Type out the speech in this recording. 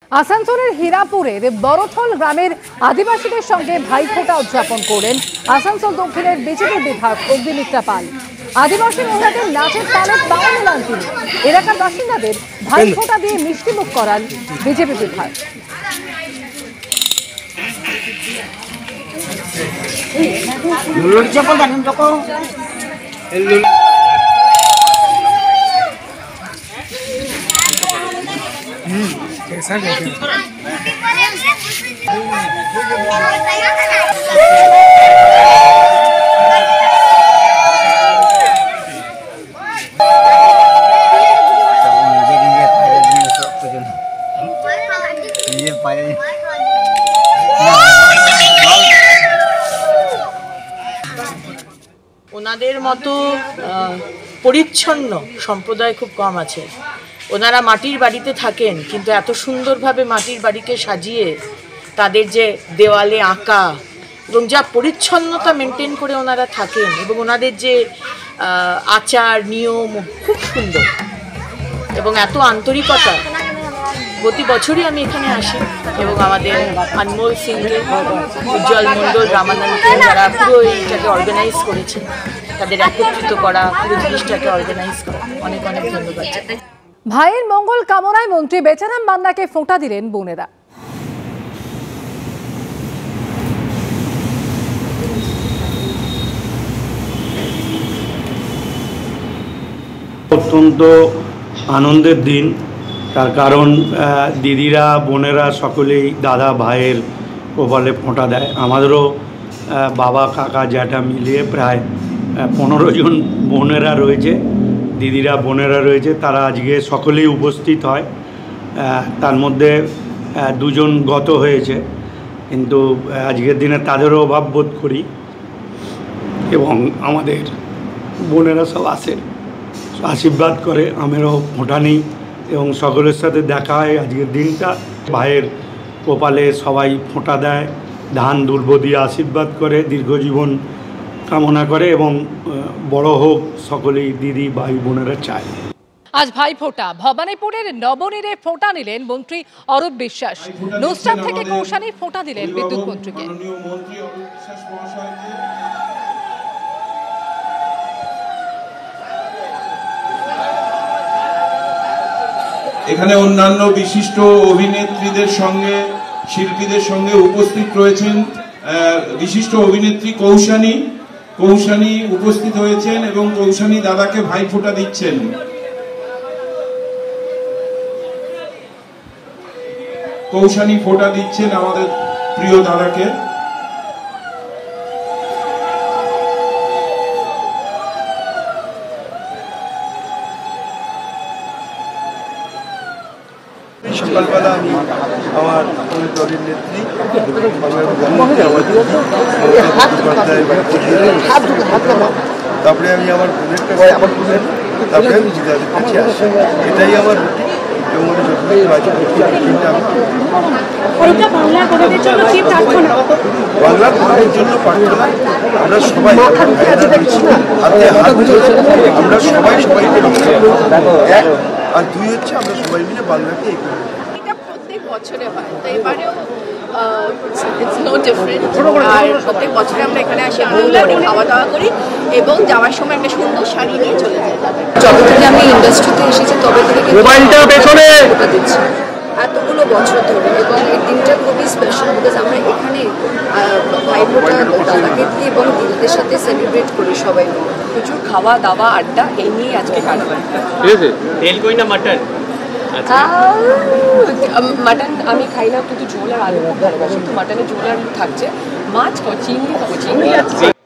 আসানসোলের হীরাপুরের বড়থল গ্রামের আদিবাসীদের সঙ্গে ভাইফোঁটা উদযাপন করলেন আসানসোল দক্ষিণের বিজেপি বিধায়ক অগ্নিমিত্রা পাল। আদিবাসী মহিলাদের নাচের তালে তাল মেলান তিনি। এলাকার বাসিন্দাদের ভাইফোঁটা দিয়ে মিষ্টিমুখ করান বিজেপি বিধায়ক। ওনাদের মতো পরিচ্ছন্ন সম্প্রদায় খুব কম আছে। ওনারা মাটির বাড়িতে থাকেন, কিন্তু এত সুন্দরভাবে মাটির বাড়িকে সাজিয়ে তাদের যে দেওয়ালে আঁকা এবং যা পরিচ্ছন্নতা মেনটেন করে ওনারা থাকেন, এবং ওনাদের যে আচার নিয়ম খুব সুন্দর এবং এত আন্তরিকতা। প্রতি বছরই আমি এখানে আসি এবং আমাদের আনমোল সিংকে, উজ্জ্বল মণ্ডল, রামানন্দকে, যারা পুরো এইটাকে অর্গানাইজ করেছে, তাদের একত্রিত করা, পুরো জিনিসটাকে অর্গানাইজ করা, অনেক অনেক ধন্যবাদ। ভাইয়ের মঙ্গল কামনায় মন্ত্রী বেচারাম মান্নাকে ফোঁটা দিলেন বোনেরা। অত্যন্ত আনন্দের দিন, তার কারণ দিদিরা বোনেরা সকলেই দাদা ভাইয়ের কপালে ফোঁটা দেয়। আমাদেরও বাবা কাকা জ্যাঠা মিলিয়ে প্রায় 15 জন বোনেরা রয়েছে, দিদিরা বোনেরা রয়েছে। তারা আজকে সকলেই উপস্থিত হয়। তার মধ্যে 2 জন গত হয়েছে, কিন্তু আজকের দিনে তাদেরও অভাব বোধ করি এবং আমাদের বোনেরা সব আসে, আশীর্বাদ করে। আমিরও ফোঁটা নিই এবং সকলের সাথে দেখা হয়। আজকের দিনটা ভাইয়ের কপালে সবাই ফোঁটা দেয়, ধান দুর্ব দিয়ে আশীর্বাদ করে, দীর্ঘজীবন কামনা করে এবং বড় হোক সকলেই দিদি ভাই বোনেরা চায়। আজ ভাইফোঁটা ভবানীপুরের নবনীরে ফোঁটা নিলেন মন্ত্রী অরূপ বিশ্বাস। নুসরাত থেকে কৌশানী ফোঁটা দিলেন বিদ্যুৎ মন্ত্রীকে। এখানে অন্যান্য বিশিষ্ট অভিনেত্রীদের সঙ্গে, শিল্পীদের সঙ্গে উপস্থিত রয়েছেন বিশিষ্ট অভিনেত্রী কৌশানী উপস্থিত হয়েছেন এবং কৌশানী দাদাকে ভাইফোঁটা দিচ্ছেন। কৌশানী ফোঁটা দিচ্ছেন আমাদের প্রিয় দাদাকে। সকালবেলা আমি আমার দলের নেত্রী তারপরে আমি আমার বোনের কাছে তারপরে আমি জিদাদের কাছে আসি। এটাই আমার বাংলার ভোটের জন্য প্রার্থনা। আমরা সবাই আমরা সবাইকে আর 2 হচ্ছে আমরা সবাই মিলে বাংলাকে প্রত্যেক বছরে হয়, তো এবারেও ইটস নো ডিফারেন্ট। আর প্রত্যেক বছরে আমরা এখানে আসি, আনন্দ করি, খাওয়া দাওয়া করি এবং যাওয়ার সময় একটা সুন্দর শাড়ি নিয়ে চলে যাই। যত থেকে আমি ইন্ডাস্ট্রিতে এসেছি তবে থেকে দিচ্ছি এতগুলো বছর ধরে, এবং এই দিনটা খুবই স্পেশাল বিকজ আমরা এখানে ভাইফোঁটা দাদাকে দিয়ে এবং দিদিদের সাথে সেলিব্রেট করি সবাই মিলে। প্রচুর খাওয়া দাওয়া আড্ডা এই নিয়ে আজকে কাটবে। মাটন আমি খাই না, কিন্তু ঝোল আর আলু ভালোবাসি, তো মাটনের ঝোল আর থাকছে। মাছ চিংড়ি খাবো, চিংড়ি আছে।